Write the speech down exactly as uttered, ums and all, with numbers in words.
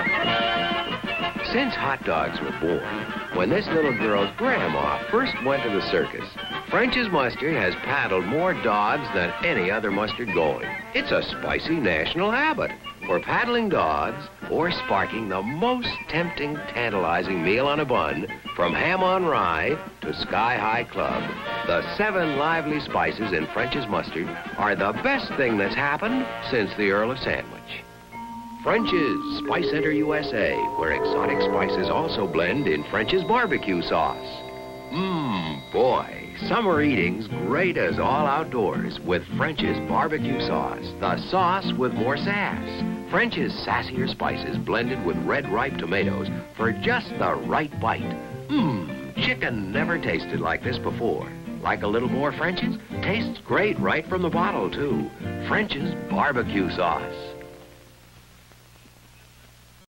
Since hot dogs were born, when this little girl's grandma first went to the circus, French's Mustard has paddled more dogs than any other mustard going. It's a spicy national habit for paddling dogs or sparking the most tempting, tantalizing meal on a bun, from ham on rye to sky-high club. The seven lively spices in French's Mustard are the best thing that's happened since the Earl of Sandwich. French's Spice Center U S A, where exotic spices also blend in French's barbecue sauce. Mmm, boy, summer eating's great as all outdoors with French's barbecue sauce, the sauce with more sass. French's sassier spices blended with red ripe tomatoes for just the right bite. Mmm, chicken never tasted like this before. Like a little more French's? Tastes great right from the bottle, too. French's barbecue sauce.